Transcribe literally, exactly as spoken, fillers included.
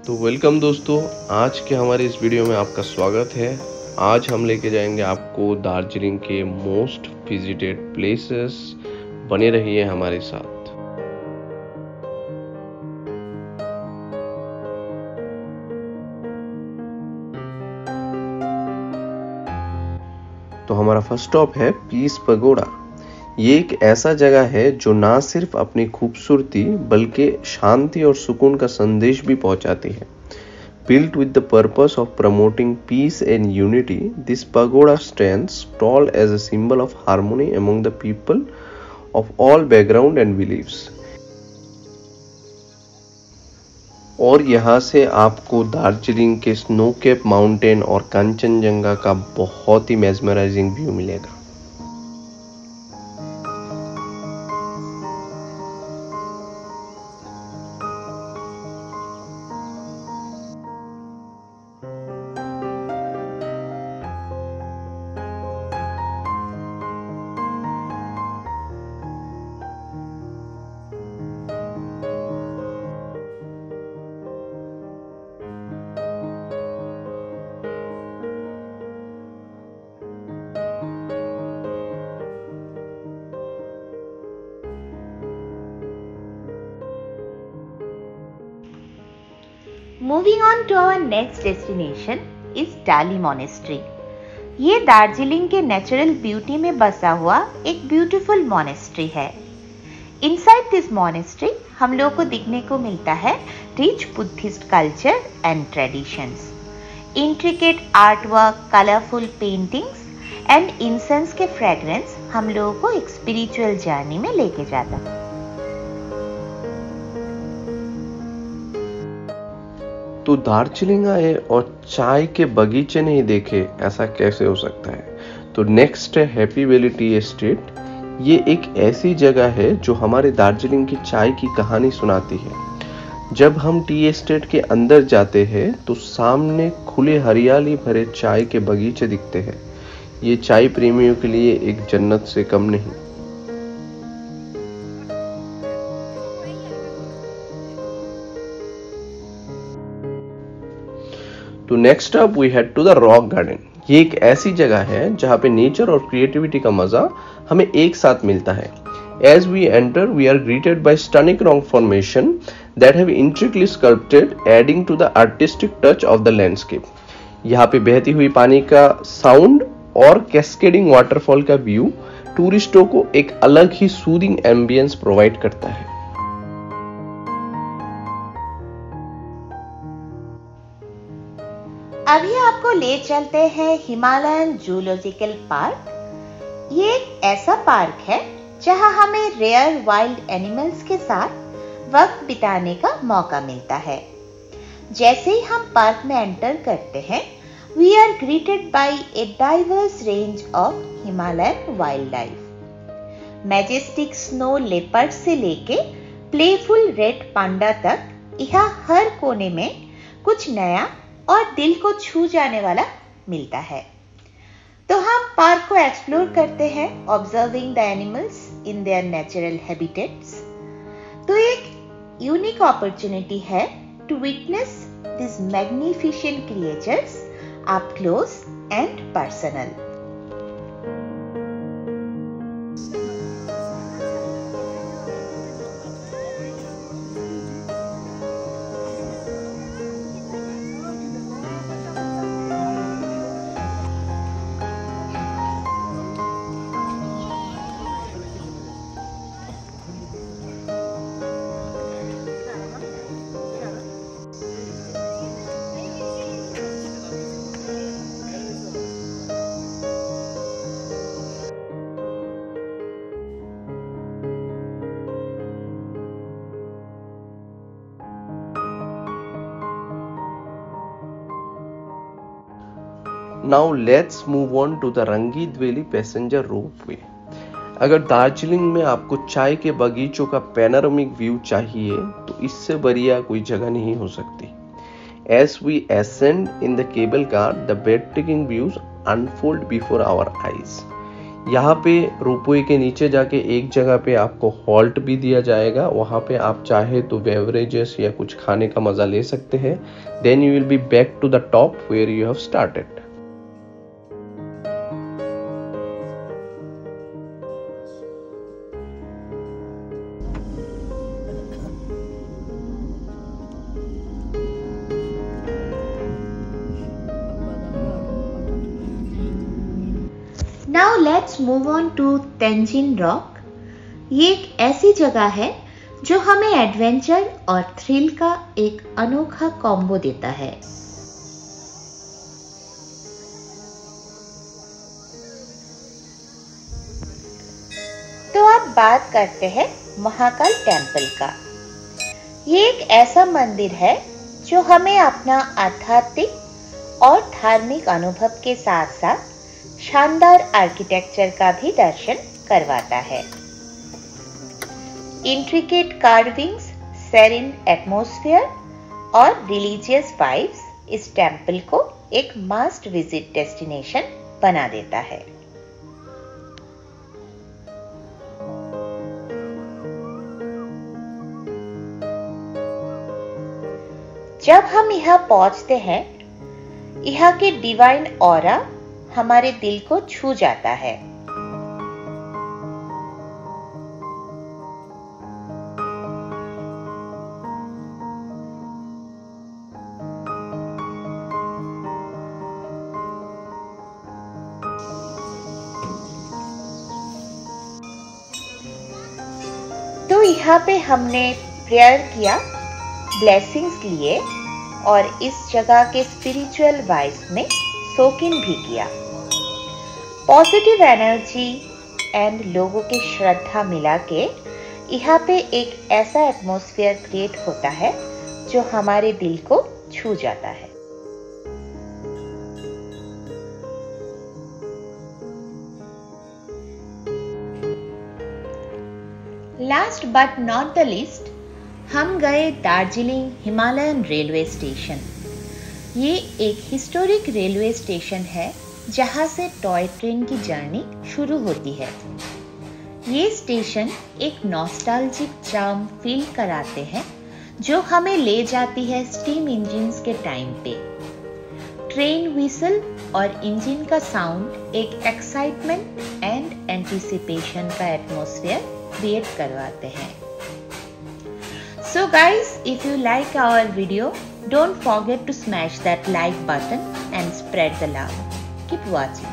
तो वेलकम दोस्तों, आज के हमारे इस वीडियो में आपका स्वागत है। आज हम लेके जाएंगे आपको दार्जिलिंग के मोस्ट विजिटेड प्लेसेस। बने रहिए हमारे साथ। तो हमारा फर्स्ट स्टॉप है पीस पगोड़ा। ये एक ऐसा जगह है जो ना सिर्फ अपनी खूबसूरती बल्कि शांति और सुकून का संदेश भी पहुंचाती है। Built with the purpose of promoting peace and unity, this pagoda stands tall as a symbol of harmony among the people of all background and beliefs. और यहाँ से आपको दार्जिलिंग के स्नो कैप माउंटेन और कंचनजंगा का बहुत ही मेस्मराइजिंग व्यू मिलेगा। Moving on to our next destination is Dali Monastery. ये दार्जिलिंग के नेचुरल ब्यूटी में बसा हुआ एक ब्यूटीफुल मोनेस्ट्री है। इनसाइड दिस मोनेस्ट्री हम लोगों को दिखने को मिलता है rich Buddhist culture and traditions, intricate art work, colourful paintings and incense के फ्रेग्रेंस हम लोगों को एक स्पिरिचुअल जर्नी में लेके जाता है। तो दार्जिलिंग आए और चाय के बगीचे नहीं देखे, ऐसा कैसे हो सकता है। तो नेक्स्ट है हैप्पी वैली टी एस्टेट। ये एक ऐसी जगह है जो हमारे दार्जिलिंग की चाय की कहानी सुनाती है। जब हम टी एस्टेट के अंदर जाते हैं तो सामने खुले हरियाली भरे चाय के बगीचे दिखते हैं। ये चाय प्रेमियों के लिए एक जन्नत से कम नहीं। तो next up we head to the rock garden. ये एक ऐसी जगह है जहां पे नेचर और क्रिएटिविटी का मजा हमें एक साथ मिलता है। As we enter, we are greeted by stunning rock formation that have intricately sculpted, adding to the artistic touch of the landscape. यहाँ पे बहती हुई पानी का साउंड और कैस्केडिंग वाटरफॉल का व्यू टूरिस्टों को एक अलग ही सूदिंग एम्बियंस प्रोवाइड करता है। अभी आपको ले चलते हैं हिमालयन जूलॉजिकल पार्क। ये एक ऐसा पार्क है जहां हमें रेयर वाइल्ड एनिमल्स के साथ वक्त बिताने का मौका मिलता है। जैसे ही हम पार्क में एंटर करते हैं, we are greeted by a diverse range of Himalayan wildlife. Majestic snow leopard से लेके प्लेफुल रेड पांडा तक यहाँ हर कोने में कुछ नया और दिल को छू जाने वाला मिलता है। तो हम पार्क को एक्सप्लोर करते हैं, observing the animals in their natural habitats. तो एक यूनिक अपॉर्चुनिटी है to witness this magnificent creatures up close and personal. Now let's move on to the Rangeet valley passenger ropeway. अगर दार्जिलिंग में आपको चाय के बगीचों का पैनोरामिक व्यू चाहिए तो इससे बढ़िया कोई जगह नहीं हो सकती। As we ascend in the cable car, the breathtaking views unfold before our eyes. यहाँ पे रोपवे के नीचे जाके एक जगह पे आपको हॉल्ट भी दिया जाएगा, वहाँ पे आप चाहे तो बेवरेजेस या कुछ खाने का मजा ले सकते हैं। Then you will be back to the top where you have started. Now let's move on to Tenzin Rock। ये एक ऐसी जगह है जो हमें एडवेंचर और थ्रिल का एक अनोखा कॉम्बो देता है। तो अब बात करते हैं महाकाल टेम्पल का। ये एक ऐसा मंदिर है जो हमें अपना आध्यात्मिक और धार्मिक अनुभव के साथ साथ शानदार आर्किटेक्चर का भी दर्शन करवाता है। इंट्रिकेट कार्विंग्स, सेरेन एटमॉस्फेयर और रिलीजियस वाइब्स इस टेम्पल को एक मस्ट विजिट डेस्टिनेशन बना देता है। जब हम यहाँ पहुंचते हैं, यहाँ के डिवाइन ऑरा हमारे दिल को छू जाता है। तो यहाँ पे हमने प्रेयर किया, ब्लेसिंग्स लिए और इस जगह के स्पिरिचुअल वाइब्स में सोक इन भी किया। पॉजिटिव एनर्जी एंड लोगों की श्रद्धा मिला के यहाँ पे एक ऐसा एटमॉस्फेयर क्रिएट होता है जो हमारे दिल को छू जाता है। Last but not the least, हम गए दार्जिलिंग हिमालयन रेलवे स्टेशन। ये एक हिस्टोरिक रेलवे स्टेशन है जहां से टॉय ट्रेन की जर्नी शुरू होती है। ये स्टेशन एक नॉस्टैल्जिक चार्म फील कराते हैं जो हमें ले जाती है स्टीम इंजन्स के टाइम पे। ट्रेन व्हिसल और इंजन का साउंड एक एक्साइटमेंट एंड एंटिसिपेशन का एटमॉस्फेयर क्रिएट करवाते हैं। So guys, if you like our video, don't forget to smash that like button and spread the love. Keep watching.